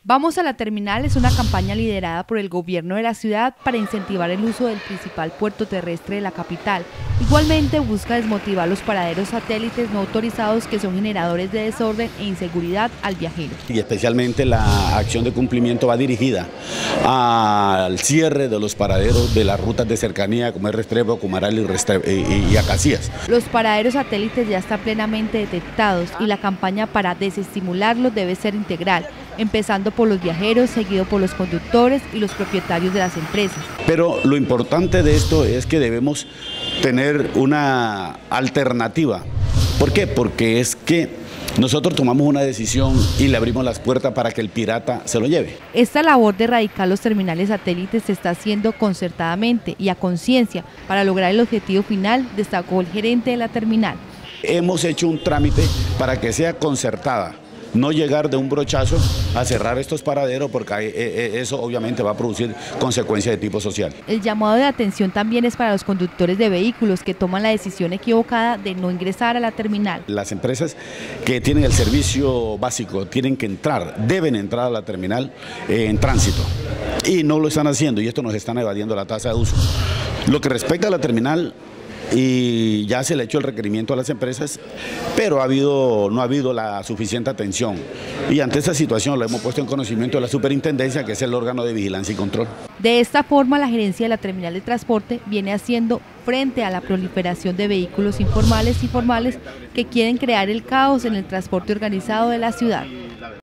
Vamos a la terminal es una campaña liderada por el gobierno de la ciudad para incentivar el uso del principal puerto terrestre de la capital. Igualmente busca desmotivar los paraderos satélites no autorizados que son generadores de desorden e inseguridad al viajero. Y especialmente la acción de cumplimiento va dirigida al cierre de los paraderos de las rutas de cercanía como es Restrepo, Cumaral y Acacías. Los paraderos satélites ya están plenamente detectados y la campaña para desestimularlos debe ser integral, empezando por los viajeros, seguido por los conductores y los propietarios de las empresas. Pero lo importante de esto es que debemos tener una alternativa. ¿Por qué? Porque es que nosotros tomamos una decisión y le abrimos las puertas para que el pirata se lo lleve. Esta labor de erradicar los terminales satélites se está haciendo concertadamente y a conciencia para lograr el objetivo final, destacó el gerente de la terminal. Hemos hecho un trámite para que sea concertada. No llegar de un brochazo a cerrar estos paraderos porque eso obviamente va a producir consecuencias de tipo social. El llamado de atención también es para los conductores de vehículos que toman la decisión equivocada de no ingresar a la terminal. Las empresas que tienen el servicio básico tienen que entrar, deben entrar a la terminal en tránsito y no lo están haciendo y esto nos están evadiendo la tasa de uso. Lo que respecta a la terminal, y ya se le ha hecho el requerimiento a las empresas, pero no ha habido la suficiente atención. Y ante esta situación lo hemos puesto en conocimiento de la superintendencia, que es el órgano de vigilancia y control. De esta forma, la gerencia de la terminal de transporte viene haciendo frente a la proliferación de vehículos informales y formales que quieren crear el caos en el transporte organizado de la ciudad.